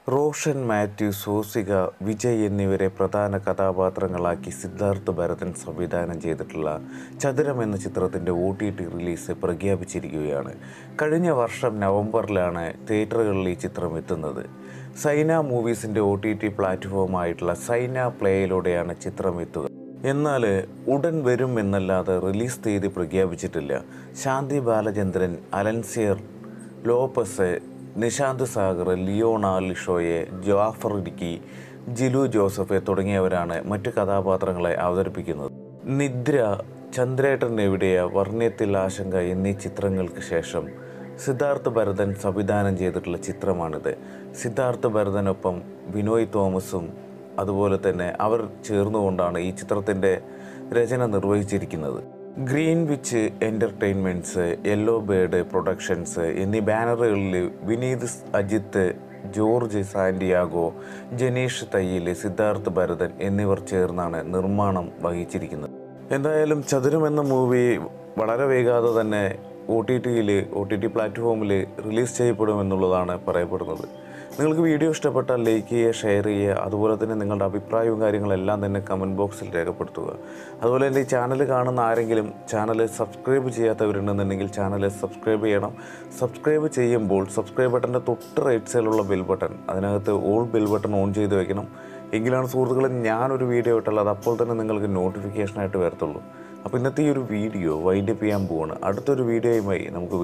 റോഷൻ മാത്യു, സോസിക, വിജയ് എന്നിവരെ പ്രധാന കഥാപാത്രങ്ങളാക്കി സിദ്ധാർത്ഥ് ഭരതൻ സംവിധാനം ചെയ്തിട്ടുള്ള ചതുരം എന്ന ചിത്രത്തിൻ്റെ OTT റിലീസ് പ്രഖ്യാപിച്ചിരിക്കുകയാണ്. കഴിഞ്ഞ വർഷം നവംബറിലാണ് തിയേറ്ററുകളിൽ ഈ ചിത്രം എത്തുന്നത്. സൈന മൂവീസിൻ്റെ OTT പ്ലാറ്റ്ഫോമായിട്ടുള്ള സൈന പ്ലേയിലൂടെയാണ് ചിത്രം എത്തുക. എന്നാൽ ഉടൻ വരും എന്നല്ലാതെ റിലീസ് തീയതി പ്രഖ്യാപിച്ചിട്ടില്ല. ശാന്തി ബാലചന്ദ്രൻ, അലൻസിയർ ലോപ്പസ്, നിശാന്ത് സാഗർ, ലിയോണ ലിഷോയെ, ജാഫർ ഇടുക്കി, ജിലു ജോസഫ് തുടങ്ങിയവരാണ് മറ്റു കഥാപാത്രങ്ങളെ അവതരിപ്പിക്കുന്നത്. നിദ്ര, ചന്ദ്രേട്ടൻ എവിടെയ, വർണ്ണയത്തിൽ ആശങ്ക എന്നീ ചിത്രങ്ങൾക്ക് ശേഷം സിദ്ധാർത്ഥ് ഭരതൻ സംവിധാനം ചെയ്തിട്ടുള്ള ചിത്രമാണിത്. സിദ്ധാർത്ഥ് ഭരതനൊപ്പം ബിനോയ് തോമസും അതുപോലെ തന്നെ അവർ ചേർന്നുകൊണ്ടാണ് ഈ ചിത്രത്തിൻ്റെ രചന നിർവഹിച്ചിരിക്കുന്നത്. Greenwich entertainments, yellow bird productions എന്നീ ബാനറുകളിൽ വിനീത് അജിത്ത്, ജോർജ് സാന്റിയാഗോ, ജനീഷ് തയ്യിൽ, സിദ്ധാർത്ഥ് ഭരതൻ എന്നിവർ ചേർന്നാണ് നിർമ്മാണം വഹിച്ചിരിക്കുന്നത്. എന്തായാലും ചതുരം എന്ന മൂവി വളരെ വൈകാതെ തന്നെ OTT പ്ലാറ്റ്ഫോമിൽ റിലീസ് ചെയ്യപ്പെടുമെന്നുള്ളതാണ് പറയപ്പെടുന്നത്. നിങ്ങൾക്ക് വീഡിയോ ഇഷ്ടപ്പെട്ടാൽ ലൈക്ക് ചെയ്യുക, ഷെയർ ചെയ്യുക. അതുപോലെ തന്നെ നിങ്ങളുടെ അഭിപ്രായവും കാര്യങ്ങളെല്ലാം തന്നെ കമൻറ്റ് ബോക്സിൽ രേഖപ്പെടുത്തുക. അതുപോലെ തന്നെ ഈ ചാനൽ കാണുന്ന ആരെങ്കിലും ചാനൽ സബ്സ്ക്രൈബ് ചെയ്യാത്തവരുണ്ടെന്നുണ്ടെങ്കിൽ ചാനൽ സബ്സ്ക്രൈബ് ചെയ്യണം. സബ്സ്ക്രൈബ് ചെയ്യുമ്പോൾ സബ്സ്ക്രൈബ് ബട്ടൻ്റെ തൊട്ട് റൈറ്റ് സൈഡിലുള്ള ബെൽ ബട്ടൺ, അതിനകത്ത് ഓൾ ബെൽ ബട്ടൺ ഓൺ ചെയ്ത് വയ്ക്കണം. എങ്കിലാണ് സുഹൃത്തുക്കളെ ഞാനൊരു വീഡിയോ ഇട്ടുള്ളത് അത് അപ്പോൾ തന്നെ നിങ്ങൾക്ക് നോട്ടിഫിക്കേഷനായിട്ട് വരത്തുള്ളൂ. അപ്പോൾ ഇന്നത്തെ ഈ ഒരു വീഡിയോ വൈൻഡപ്പ് ചെയ്യാൻ പോവാണ്. അടുത്തൊരു വീഡിയോയുമായി നമുക്ക്